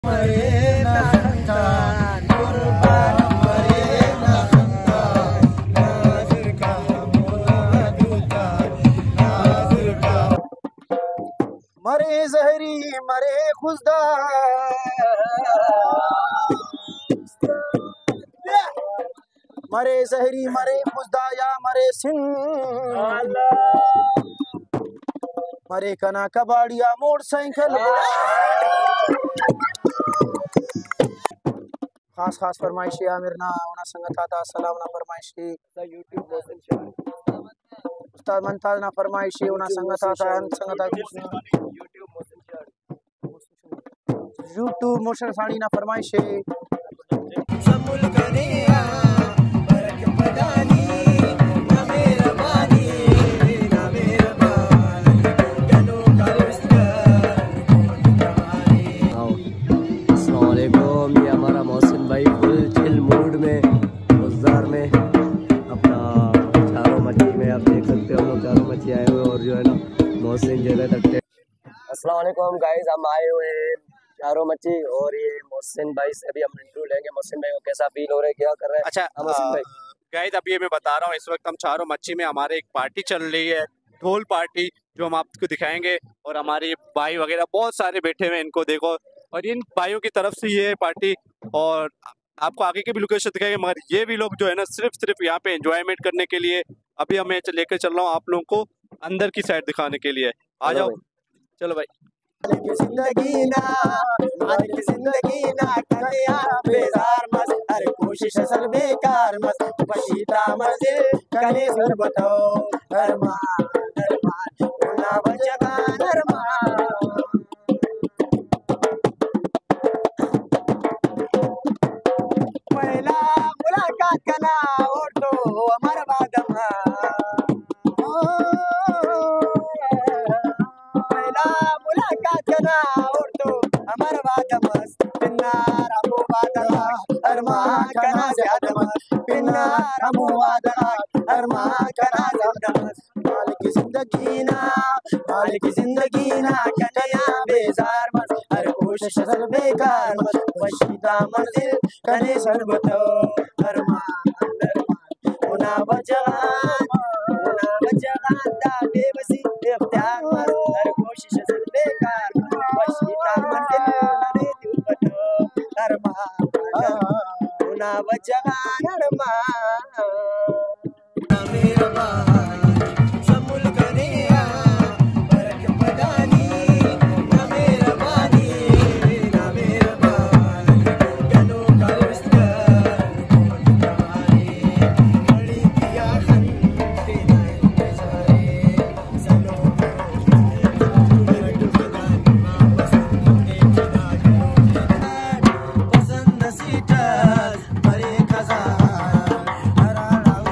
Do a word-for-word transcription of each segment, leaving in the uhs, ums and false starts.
मरे जहरी मरे खुदा मरे जहरी मरे खुदा या मरे सिंह मरे कना कबाड़िया मोटरसाइकिल खास खास फरमाइशी आमिर ना उना संगत आता सलाम ना फरमाइशी यूट्यूब मोशन चार उस्ताद मनताज ना फरमाइशी उना संगत आता संगत यूट्यूब मोशन चार यूट्यूब मोशन साड़ी ना फरमाइशी सबुल कनिया बरक पदानी ना मेरा बानी ना मेरा बानी कनो कलस्ता अस्सलाम वालेकुम। ये हमारा मोहसिन भाई फुल चिल मूड में गुजार में अपना चारों मच्छी में आप देख सकते हो हम लोग चारों मच्छी आए हुए और जो है ना मोहसिन जगह तक। अस्सलाम वालेकुम गाइस, हम आए हुए हैं चारों मच्छी और ये मोहसिन भाई से अभी हम इंटरव्यू लेंगे। मोहसिन भाई को कैसा फील हो रहा है, क्या कर रहे हैं? अच्छा मोहसिन भाई गाइस अभी मैं बता रहा हूँ, इस वक्त हम चारों मच्छी में हमारे एक पार्टी चल रही है, ढोल पार्टी, जो हम आपको दिखाएंगे। और हमारे भाई वगैरह बहुत सारे बैठे हुए हैं, इनको देखो। और इन भाइयों की तरफ से ये पार्टी, और आपको आगे की भी लोकेशन दिखाएंगे। मगर ये भी लोग जो है ना सिर्फ सिर्फ यहाँ पे एंजॉयमेंट करने के लिए अभी हमें लेकर चल रहा हूँ आप लोगों को अंदर की साइड दिखाने के लिए। आ जाओ, चलो भाई। जिंदगी ना मालिक जिंदगी ना करिया बेजार मस हर कोशिश असल बेकार मस बशीता मजे कने सर बताओ अरमान अरमान ना बचगा अरमान पहला मुलाकात करना और तो हमारा बादम और तो हमारा वादमस पिन्नार अबू वादला अरमान कना ज़्यादमस पिन्नार अबू वादला अरमान कना ज़्यादमस मालिक जिंदगी ना मालिक जिंदगी ना कन्या बेजार मस हर कोशिश असल बेकार मस वशीदा मंजिल कने सर बताओ अरमान अरमान उना बजगान उना बजगान दा बेबसी इख्तियार मस हर कोशिश असल बेकार ना बचगा सबुल कनिया बरक पदानी ना मेरा बानी ना मेरा बानी कनो कलस्ता खड़ी किया खंते बेचारे सनो पसंद सीटा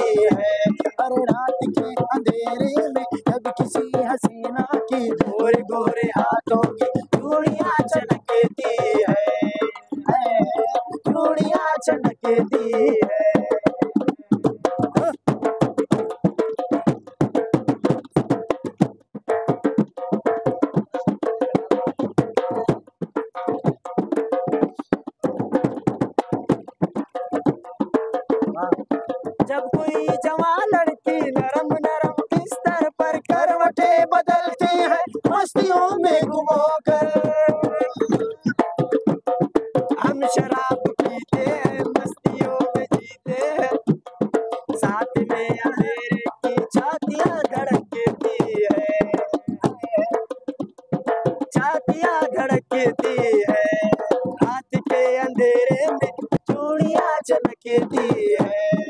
है। हर रात के अंधेरे में जब किसी हसीना की गोरे गोरे हाथों की चूड़ियां चमकती है, चूड़ियां चमकती है। जब कोई जवान लड़की नरम नरम बिस्तर पर करवटे बदलते हैं मस्तियों में घुमोकर, हम शराब पीते हैं मस्तियों में जीते हैं, साथ में अंधेरे की छातियां धड़कती है, छातियां धड़कती है। रात के अंधेरे में चूड़ियां चमकती है।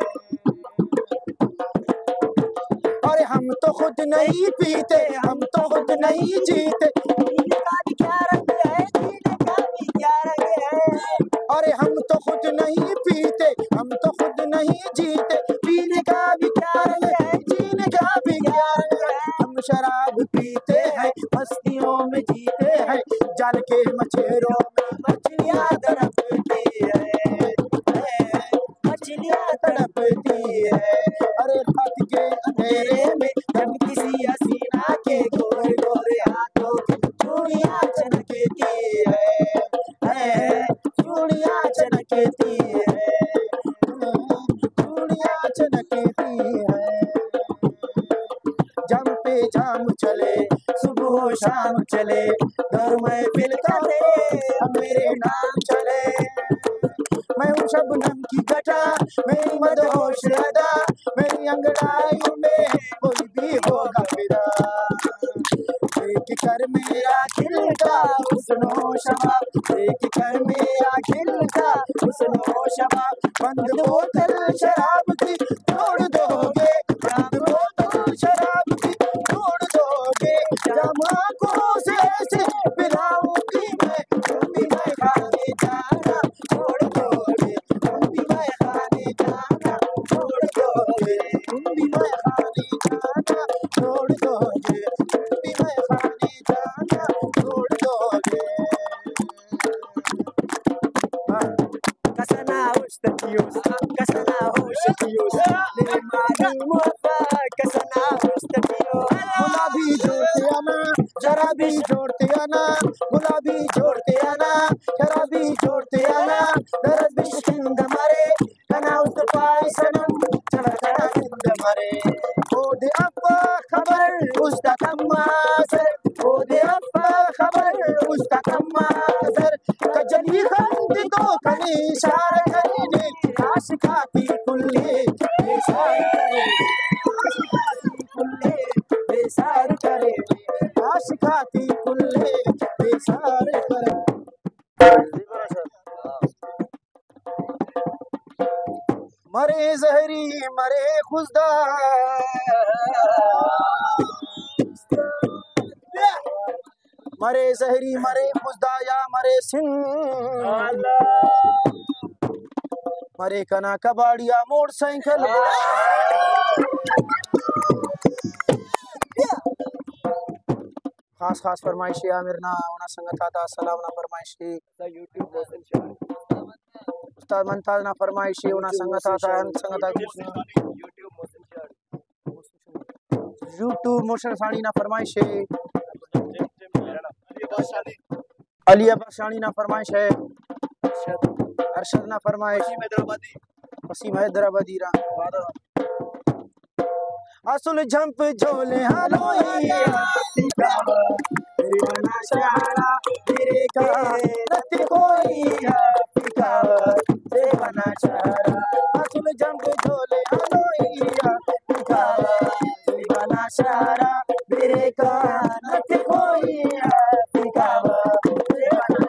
और हम तो खुद नहीं पीते, हम तो खुद नहीं जीते, पीने का भी क्या रंग है, जीने का भी क्या रंग है। और हम तो खुद नहीं पीते, हम तो खुद नहीं जीते, पीने का भी क्या रंग है, जीने का भी क्या रंग है। हम शराब पीते हैं मस्तियों में जीते हैं, जाल के मछेरों में मछलियां तड़पती है, मछलियां तड़पती है। अरे रात के अंधेरे में जब किसी हसीना के गोरे गोरे हाथों की चूड़ियां चमकती है, चूड़ियां चमकती है, चूड़ियां चमकती है। जम पे जाम चले सुबह शाम चले, घर में फिल करे मेरे नाम चले। मैं हूँ शबनम की गटा, मेरी मदहोश अदा, मेरी अंगड़ाइयों में कोई भी होगा फिदा। देख कर मेरा खिलता हुस्नो शबाब, देख कर मेरा खिलता हुस्नो शबाब। बंद बोतल शराब की तोड़ दोगे, बंद बोतल शराब की तोड़ दोगे। जब आंखों से ऐसे पिलाऊंगी मैं, तुम भी मैं खाने जाना छोड़ दोगे, तुम भी मैं खाने जाना छोड़ दोगे, तुम भी मैं खाने जाना छोड़ दोगे, तुम भी मैं खाने जाना छोड़ दोगे। कसना उस्तकियोस, कसना होशकियोस, मेरे मानी मुआफा कसना उस्तकियोस। गुलाबी जोड़ते आना, शराबी जोड़ते आना, गुलाबी जोड़ते आना, शराबी जोड़ते आना। दर्द बिश्किंद मरे कना उस पाए सनम, चला चला सिंध मरे। ओ दे अब्बा खबर उसका कम्मा सर, ओ दे अब्बा खबर उसका कम्मा सर। कजली खंड तो कनी इशारा करने, आशिका की कुल्ले बेसार करे, आशिका की कुल्ले बेसार करे, आशिका की कुल्ले बेसार करे। मरे जहरी मरे खुदा, मरे जहरी मरे खुदा या मरे सिंह, मरे कना कबाड़िया मोटरसाइकिल। खास खास फरमाइशी आमिर ना होना संगत आता सलाम ना फरमाइशी यूट्यूब मोहसिन शाह उस्ताद मनताज ना फरमाइशी होना संगत आता संगत आता यूट्यूब मोहसिन शाह यूट्यूब मोशन सानी ना फरमाइशी अली अब्बासानी ना फरमाइश है, अरशद ना फरमाइश हैदराबादी, वसीम हैदराबादी रा असुल झंप झोले हालोई बना शहरा तेरे का रत कोई फिका से बना शहरा। असुल झंप झोले हालोई फिका से बना शहरा मेरे का रत कोई फिका से बना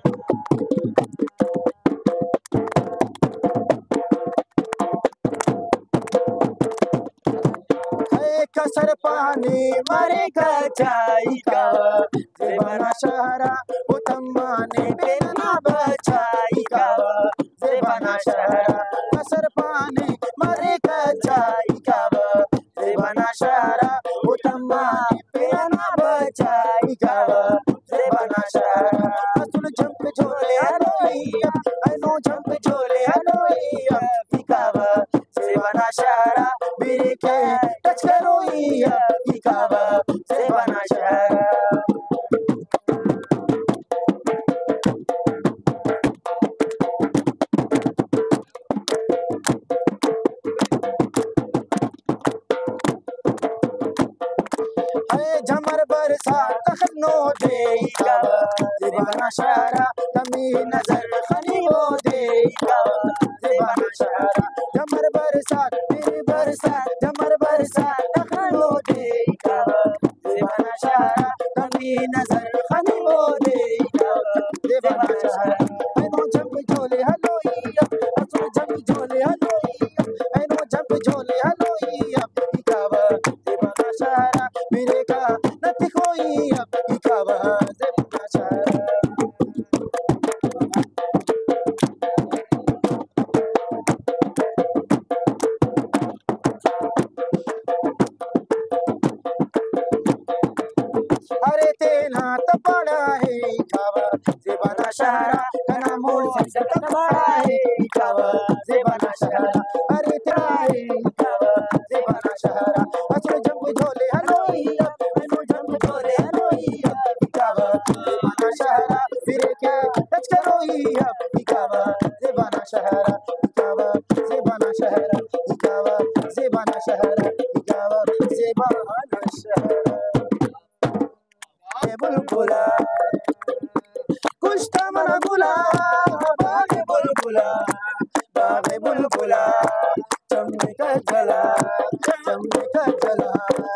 कसर पानी मरे का चाई का बना शहरा उतम्मा ने बेना बचाई का बना शहरा कसर पानी मरे का चाई shara utama pena bachai kawa zebana shara asul jump chole haloia ano jump chole haloia pikawa zebana shara birike touch karoia pikawa zebana shara झमर बरसात तखनो देगा ज़बाना शहरा कमी नजर खनी वो देगा ज़बाना शहरा झमर बरसात मेरी बरसात झमर बरसात तखनो देगा ज़बाना शहरा कमी नजर खनी वो देगा ज़बाना शहरा ऐनो जंप झोले हलोइया असुर जंप झोले हलोइया ऐनो जंप झोले हलोइया इकावा ज़बाना शहरा मेरे का नथी कोई अब इकावा ज़बाना शहरा अरे तेना तो बड़ा है इकावा ज़बाना शहरा कना मोड़ से तो बड़ा है इकावा ज़बाना शहरा अरे तेरा है इकावा ज़बाना शहरा असुर जंप झोले हलोइया ऐनो जंप झोले हलोइया इकावा ज़बाना शहरा फिर क्या टच करोइया इकावा ज़बाना शहरा इकावा ज़बाना शहरा इकावा ज़बाना शहरा इकावा ज़बाना शहरा बुलबुला कुछ तमना गुला बागे बुलबुला बागे बुलबुला चमने का गला चमने का गला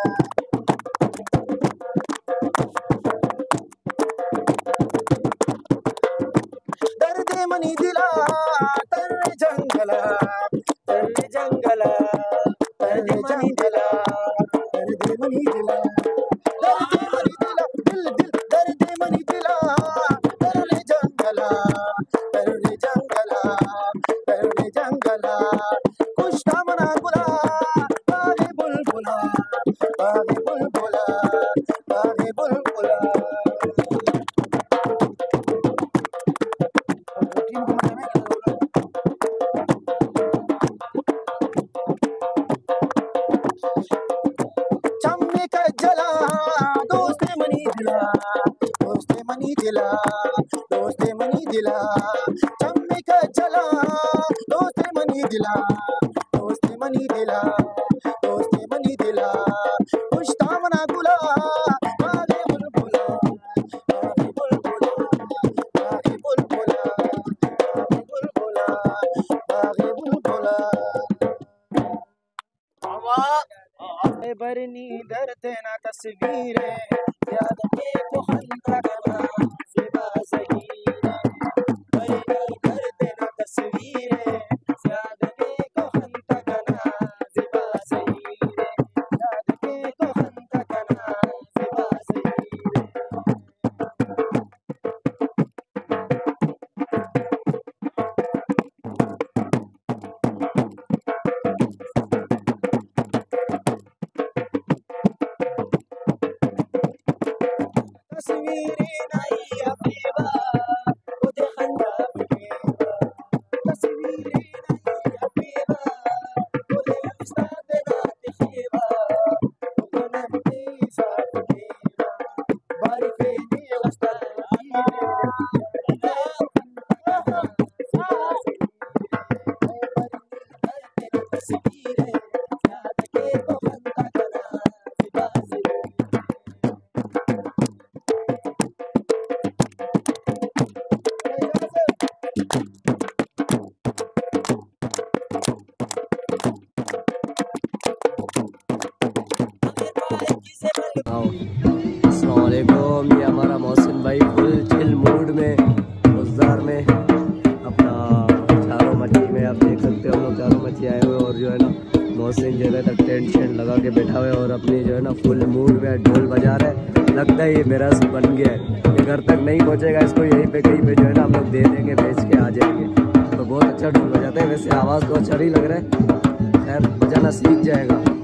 दर्द मनी दिला तर जंगला तर जंगला तर मनी दिला दर्द मनी दिला दर्द मनी दिला दिल दिल दर्द मनी दिला तर जंगला तर जंगला तर जंगला कुछ तमना गुला बागे बुलबुला बागे बुलबुला बागे बुलबुला चमने का जला दोस्त मनी दिला दोस्त मनी दिला दोस्त मनी दिला चमने का जला दोस्त मनी दिला दोस्त मनी दिला दोस्त मनी दिला कुछ तामना गुला बागे बुलबुला बागे बुलबुला बागे बुलबुला बागे बुलबुला बागे बुलबुला बरनी दर्द ना तस्वीरें याद में तो हल्का गला ज़िबा ज़हीरे बरनी दर्द ना तस्वीरें याद में तो हल्का गला ज़िबा ज़हीरे याद में तो हल्का गला ज़िबा ज़हीरे तस्वीरें नहीं अपीवा उधे खंडा अपीवा तस्वीरें नहीं अपीवा उधे उस्ताद नात खीवा उधे नंदी साथ खीवा बारी फेनी उस्ताद तस्वीरें याद के तो बंदा करा ज़िबा ज़हीरे अस्सलामुअलैकुम, ये हमारा मोहसिन भाई फुल चिल मूड में गुलजार में अपना चारों मच्छी में आप देख सकते हो हम लोग चारों मच्छी आए हुए और जो है ना मोहसिन जगह तक टेंट शेंट लगा के बैठा हुआ है और अपनी जो है ना फुल मूड में ढोल बजा रहा है। लगता है ये मेरा बन गया है, ये घर तक नहीं पहुँचेगा, इसको यहीं पे कहीं पे जो है ना हम लोग दे देंगे, बेच के आ जाएंगे। तो बहुत अच्छा ढोल बजाता है, वैसे आवाज़ तो अच्छा नहीं लग रहा है, खैर बजाना सीख जाएगा।